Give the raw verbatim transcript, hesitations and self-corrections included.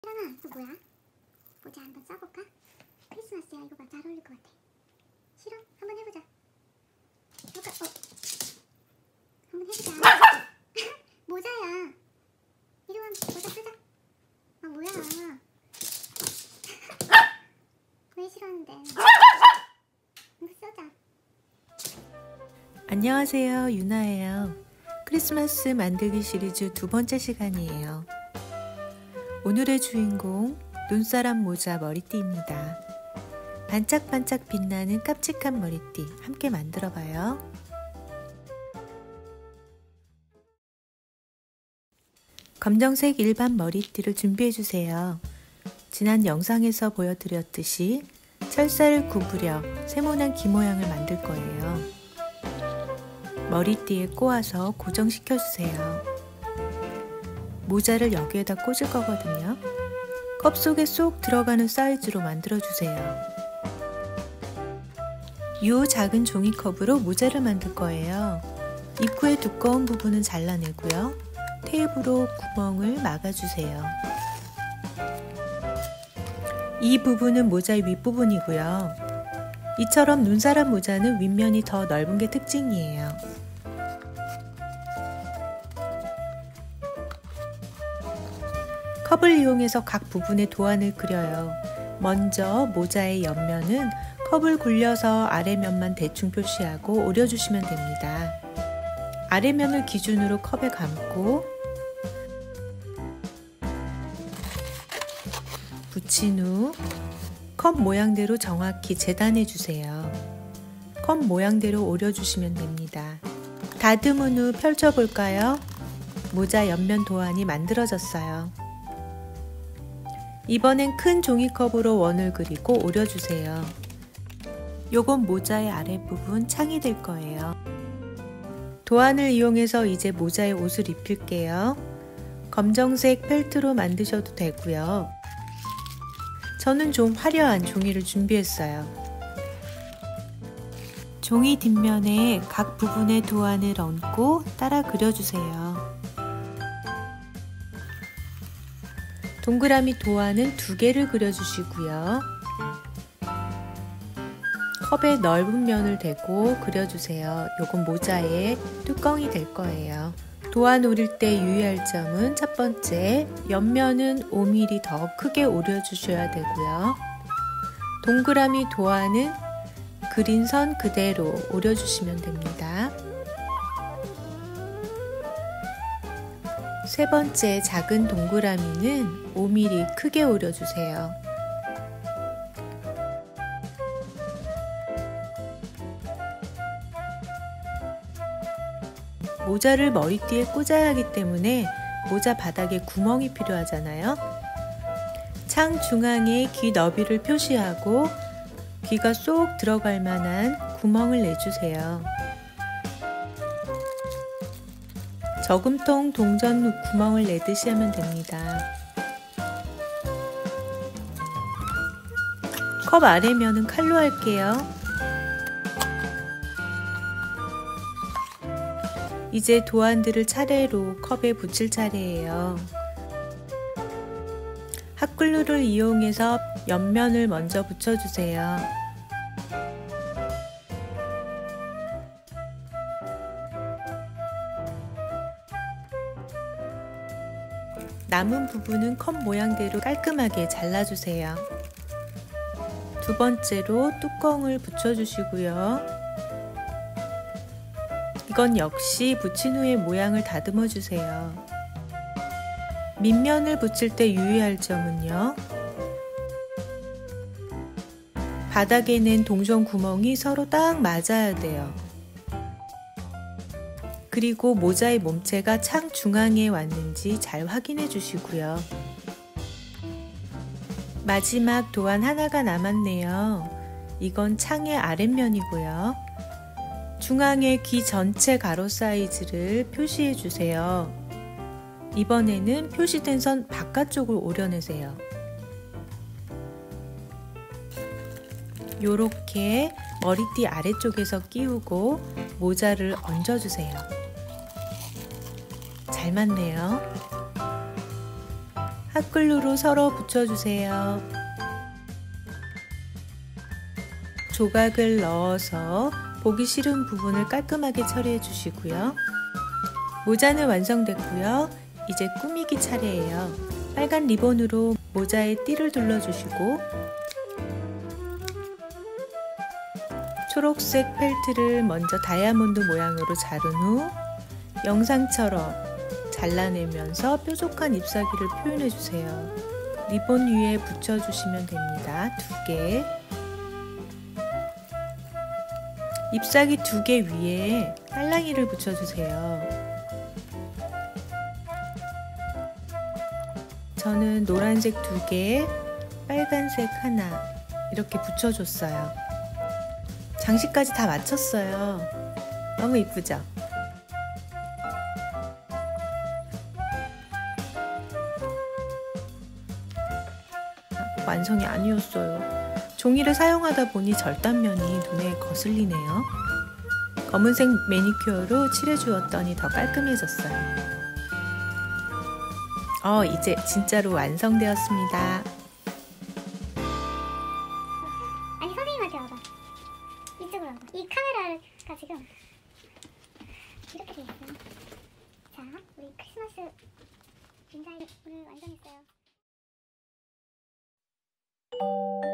혜란아, 이거 뭐야? 모자 한번 써볼까? 크리스마스야. 이거 잘 어울릴 것 같아. 싫어? 한번 해보자. 해볼까? 어. 한번 해보자. 모자야. 이리 와, 모자 쓰자. 아, 뭐야. 왜 싫어하는데? 이거 쓰자. 안녕하세요, 유나예요. 크리스마스 만들기 시리즈 두 번째 시간이에요. 오늘의 주인공 눈사람 모자 머리띠입니다. 반짝반짝 빛나는 깜찍한 머리띠 함께 만들어봐요. 검정색 일반 머리띠를 준비해주세요. 지난 영상에서 보여드렸듯이 철사를 구부려 세모난 귀 모양을 만들 거예요. 머리띠에 꼬아서 고정시켜주세요. 모자를 여기에다 꽂을 거거든요. 컵 속에 쏙 들어가는 사이즈로 만들어주세요. 이 작은 종이컵으로 모자를 만들 거예요. 입구의 두꺼운 부분은 잘라내고요. 테이프로 구멍을 막아주세요. 이 부분은 모자의 윗부분이고요. 이처럼 눈사람 모자는 윗면이 더 넓은 게 특징이에요. 컵을 이용해서 각 부분에 도안을 그려요. 먼저 모자의 옆면은 컵을 굴려서 아래면만 대충 표시하고 오려주시면 됩니다. 아래면을 기준으로 컵에 감고 붙인 후 컵 모양대로 정확히 재단해 주세요. 컵 모양대로 오려주시면 됩니다. 다듬은 후 펼쳐볼까요? 모자 옆면 도안이 만들어졌어요. 이번엔 큰 종이컵으로 원을 그리고 오려주세요. 요건 모자의 아랫부분 창이 될 거예요. 도안을 이용해서 이제 모자에 옷을 입힐게요. 검정색 펠트로 만드셔도 되고요. 저는 좀 화려한 종이를 준비했어요. 종이 뒷면에 각 부분의 도안을 얹고 따라 그려주세요. 동그라미 도안은 두 개를 그려주시고요. 컵에 넓은 면을 대고 그려주세요. 요건 모자의 뚜껑이 될 거예요. 도안 오릴 때 유의할 점은 첫 번째, 옆면은 오 밀리미터 더 크게 오려주셔야 되고요. 동그라미 도안은 그린 선 그대로 오려주시면 됩니다. 세 번째 작은 동그라미는 오 밀리미터 크게 오려주세요. 모자를 머리띠에 꽂아야 하기 때문에 모자 바닥에 구멍이 필요하잖아요. 창 중앙에 귀 너비를 표시하고 귀가 쏙 들어갈 만한 구멍을 내주세요. 저금통 동전 후 구멍을 내듯이 하면 됩니다. 컵 아래면은 칼로 할게요. 이제 도안들을 차례로 컵에 붙일 차례예요. 핫글루를 이용해서 옆면을 먼저 붙여주세요. 남은 부분은 컵 모양대로 깔끔하게 잘라주세요. 두 번째로 뚜껑을 붙여주시고요. 이건 역시 붙인 후에 모양을 다듬어 주세요. 밑면을 붙일 때 유의할 점은요. 바닥에 낸 동전 구멍이 서로 딱 맞아야 돼요. 그리고 모자의 몸체가 창 중앙에 왔는지 잘 확인해 주시고요. 마지막 도안 하나가 남았네요. 이건 창의 아랫면이고요. 중앙에 귀 전체 가로 사이즈를 표시해 주세요. 이번에는 표시된 선 바깥쪽을 오려내세요. 요렇게 머리띠 아래쪽에서 끼우고 모자를 얹어주세요. 잘 맞네요. 핫글루로 서로 붙여주세요. 조각을 넣어서 보기 싫은 부분을 깔끔하게 처리해 주시고요. 모자는 완성됐고요. 이제 꾸미기 차례예요. 빨간 리본으로 모자에 띠를 둘러주시고 초록색 펠트를 먼저 다이아몬드 모양으로 자른 후 영상처럼 잘라내면서 뾰족한 잎사귀를 표현해주세요. 리본 위에 붙여주시면 됩니다. 두 개. 잎사귀 두 개 위에 딸랑이를 붙여주세요. 저는 노란색 두 개, 빨간색 하나 이렇게 붙여줬어요. 장식까지 다 마쳤어요. 너무 이쁘죠? 완성이 아니었어요. 종이를 사용하다 보니 절단면이 눈에 거슬리네요. 검은색 매니큐어로 칠해주었더니 더 깔끔해졌어요. 어, 이제 진짜로 완성되었습니다. 아니 선생님한테 와봐. 이쪽으로 와봐. 이 카메라가 지금 이렇게 돼 있어요. 자, 우리 크리스마스 인사를 오늘 완성했어요.